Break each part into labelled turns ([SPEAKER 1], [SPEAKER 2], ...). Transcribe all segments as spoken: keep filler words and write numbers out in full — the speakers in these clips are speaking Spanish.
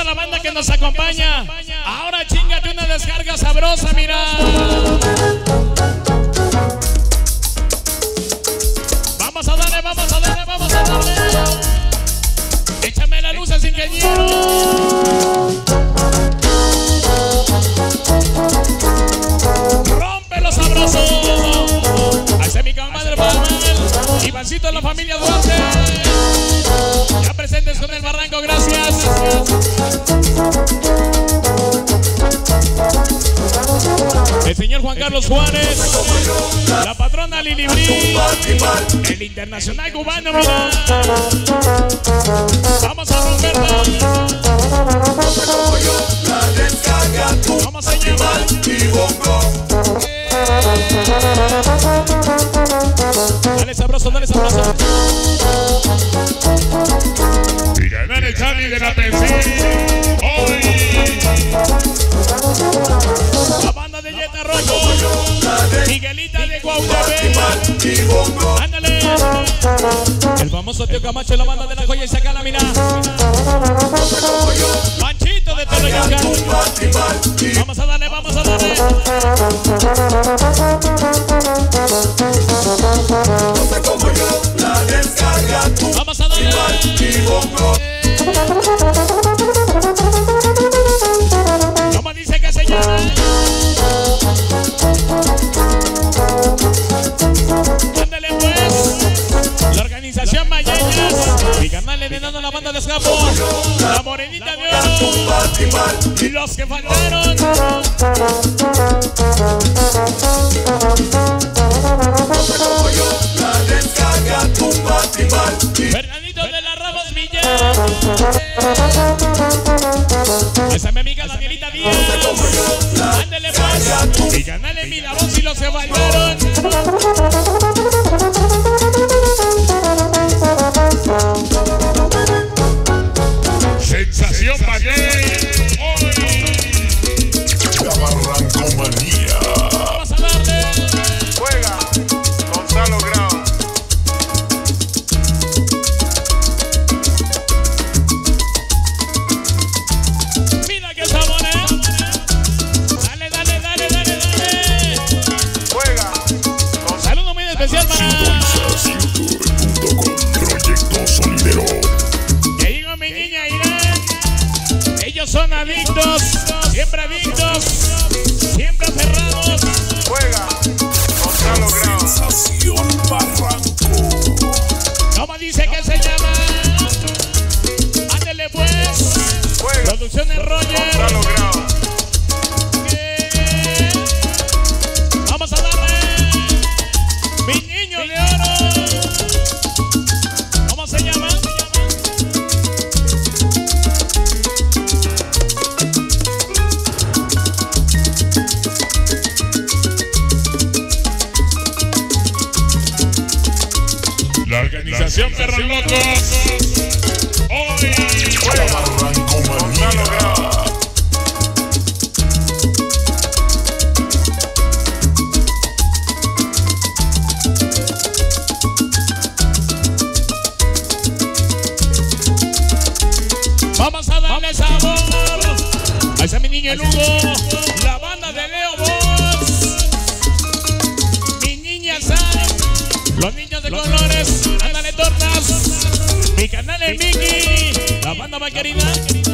[SPEAKER 1] toda la banda que nos acompaña. Ahora chingate una descarga sabrosa, mira. Vamos a darle, vamos a darle, vamos a darle. Échame las luces, ingeniero. Rompe los sabrosos. Ahí está mi comadre Manuel. Ivancito de la familia Duarte. Ya presentes con el Barranco, gracias. El señor Juan Carlos Juárez, la patrona Lili Brí, el internacional cubano, mira. Vamos a romperla. Vamos a llevar. Dale sabroso, dale sabroso.
[SPEAKER 2] Y ganar el Charlie de la Pensil. Hoy.
[SPEAKER 1] La banda de Yeta Rojo, Miguelita de Guautepec. Ándale. El famoso tío Camacho, la banda de la joya y saca la mira. Panchito de Toloyacán. Vamos a darle, vamos a darle. Vamos a darle. ¿Cómo dice que se llama? Ándale pues. La organización Mayeñas. Mi canal le dando la banda de escapo. La morenita de oro. Y los que faltaron. Fernandito de la Ramos Villar. Esa es mi amiga Danielita Díaz. Ándele pues. Mi canal en mi la voz y los que faltaron.
[SPEAKER 2] Sensación Maguey. Hoy. La Barranco Manía.
[SPEAKER 1] Vamos a darle.
[SPEAKER 3] Juega Gonzalo Grau.
[SPEAKER 1] Mira qué sabor, eh. Dale, dale, dale, dale, dale.
[SPEAKER 3] Juega
[SPEAKER 1] Un saludo muy especial para
[SPEAKER 2] Proyecto Sonidero.
[SPEAKER 1] que digo mi niña Irán. Ellos son adictos, siempre adictos, siempre aferrados.
[SPEAKER 3] Juega Gonzalo Grau.
[SPEAKER 2] Sensación Barranco.
[SPEAKER 1] ¿Cómo dice que se llama? Ándele pues.
[SPEAKER 3] Juega
[SPEAKER 1] Producciones Roger.
[SPEAKER 3] Gonzalo Grau.
[SPEAKER 1] Eh, Vamos a darle. Mi niño de oro. ¿Cómo se llama?
[SPEAKER 2] La organización Perros Locos. Hoy.
[SPEAKER 3] Juega
[SPEAKER 2] Barranco
[SPEAKER 3] Gonzalo
[SPEAKER 2] Manía.
[SPEAKER 3] Grau.
[SPEAKER 1] Vamos a darle sabor. Ahí está mi niño el Hugo. La banda de Leo Boss. Mi niña Sara. Los niños de colores. Ándale tortas. Mi canal es Mickey. La banda vaquerina.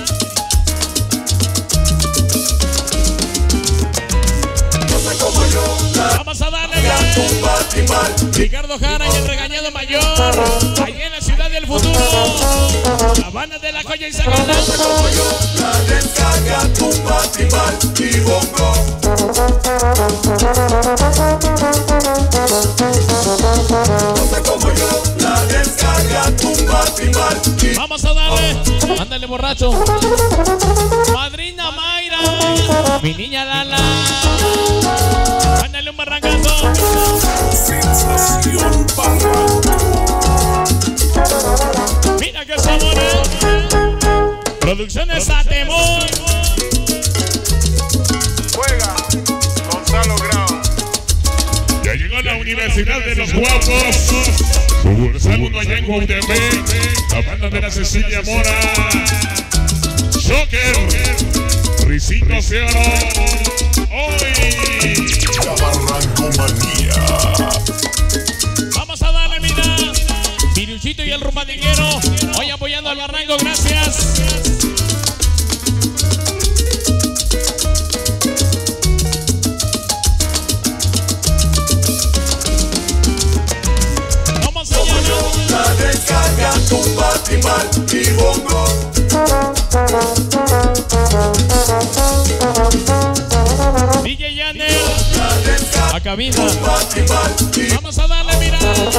[SPEAKER 1] Vamos a darle. Ricardo Jara y el regañado mayor. Ahí en la ciudad del futuro. La banda de la joya y sacana. Vamos a darle. Ándale borracho. Madrina Mayra. Mi niña Lala. Ándale un barrancazo.
[SPEAKER 2] Sensación Barranco.
[SPEAKER 1] Mira qué sabor, eh. Producciones a temor.
[SPEAKER 3] Juega Gonzalo Grau.
[SPEAKER 2] Ya llegó la Universidad de los Guapos. Sucursal uno allá en Guautepec. La banda de la Cecilia Mora. Joker, Risito Cielo, hoy.
[SPEAKER 4] La Barrancomanía.
[SPEAKER 1] Vamos a darle, mira. Viruchito y el rumbadiguero. Hoy apoyando al Barranco, gracias. Vamos allá.
[SPEAKER 4] La descarga, tumba, timbal y bongo.
[SPEAKER 1] D J Yanel, a cabina. Vamos a darle, mira.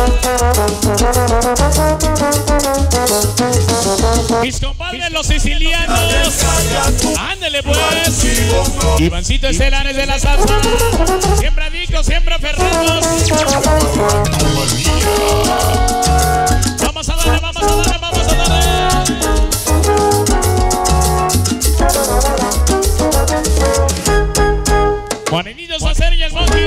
[SPEAKER 1] Mis compadres los sicilianos. Ándele pues. Ivancito Estelares de la salsa. Siempre adictos, siempre aferrados. Vamos a darle, vamos a darle, vamos a darle. Juanenitos a hacer y el monkey.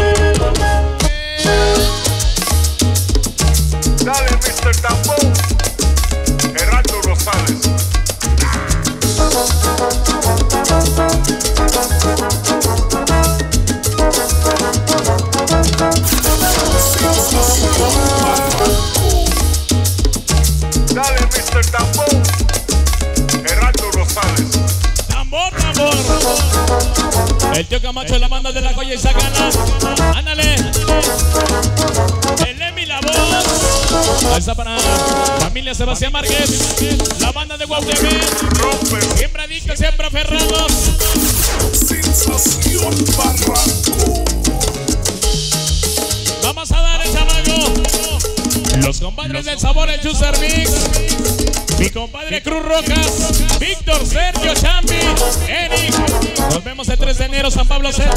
[SPEAKER 3] Dale, mister Tambor. Gerardo Rosales. Dale, mister Tambor. Gerardo Rosales.
[SPEAKER 1] Tambor, tambor. El tío Camacho de la banda de la Joya y Sacana. Ándale. El Emi la voz. Ahí está para familia Sebastián Márquez. La banda de Guatemala. Siempre adictos, siempre aferrados.
[SPEAKER 4] Sensación Barranco.
[SPEAKER 1] Vamos a dar el chamaco. Los compadres del sabor, el Juicer Mix. Mi compadre Cruz Rojas, Víctor, Sergio, Champi, Eric. Nos vemos el tres de enero, San Pablo Z.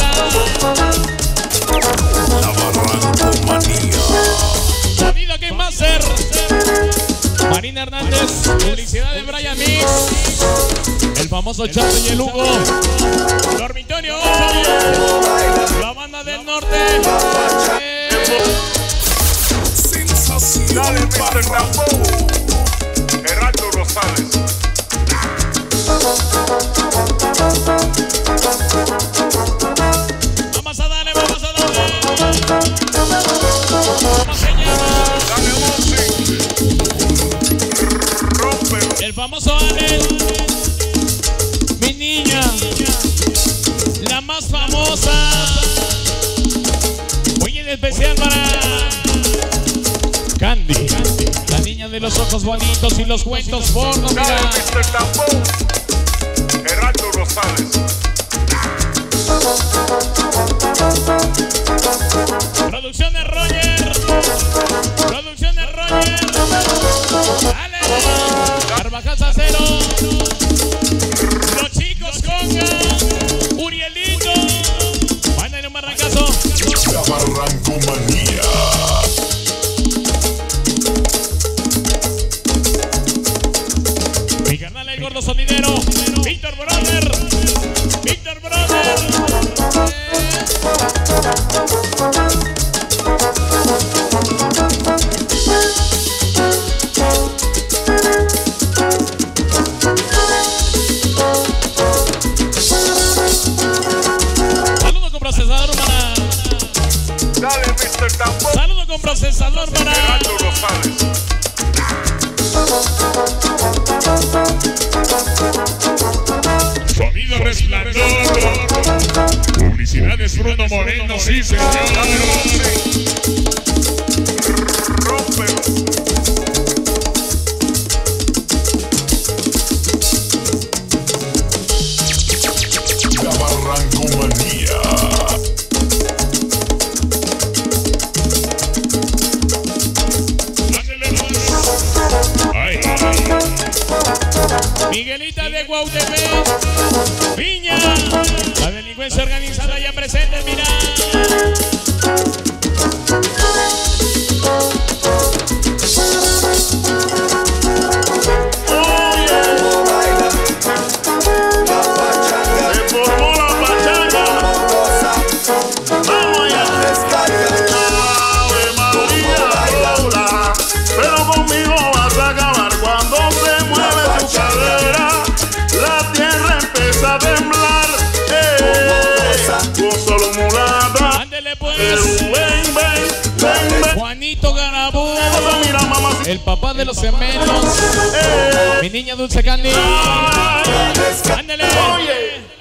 [SPEAKER 4] La Barrancomanía.
[SPEAKER 1] Sonido Game Master. Marina Hernández, publicidad de Brian Mix. El famoso Chato y el Hugo. Dormitorio ocho. La banda del norte. Eh.
[SPEAKER 4] Sensación
[SPEAKER 3] Dale, mister
[SPEAKER 4] Barranco.
[SPEAKER 3] Tambor. Gerardo Rosales.
[SPEAKER 1] Vamos a darle, vamos a darle. ¿Cómo se llama?
[SPEAKER 3] Dale, Monsi. Rompe.
[SPEAKER 1] El famoso Anel. Mi niña. La más famosa. Muy en especial para Candy. La niña de los ojos bonitos y los cuentos porno.
[SPEAKER 3] Dale,
[SPEAKER 1] Mira.
[SPEAKER 3] mister Tambor. Gerardo Rosales.
[SPEAKER 1] Producciones Roger. Producciones Roger. Dale. Carvajal Sacero. Los chicos Conga. Urielito. Mándale un barrancazo.
[SPEAKER 4] La Barrancomanía.
[SPEAKER 1] Mi canal el gordo sonidero. Víctor Brother. Víctor Brother. Saludo con procesador para.
[SPEAKER 3] Dale, mister Tambor.
[SPEAKER 1] Saludo con procesador para.
[SPEAKER 3] Gerardo Rosales.
[SPEAKER 2] Sonido Resplandor. Publicidades Bruno Moreno, sí señor.
[SPEAKER 3] Rompe.
[SPEAKER 4] La Barrancomanía.
[SPEAKER 2] Ay, ay.
[SPEAKER 1] Miguelita de Guatemala. Viña. La delincuencia organizada ya presente, mira.
[SPEAKER 5] Pero conmigo vas a acabar cuando se mueve tu cadera. La
[SPEAKER 1] Juanito Garabú,
[SPEAKER 2] Mira, mamá.
[SPEAKER 1] el papá de los gemelos, mi niña Dulce Candy. Ándale.
[SPEAKER 2] Oye.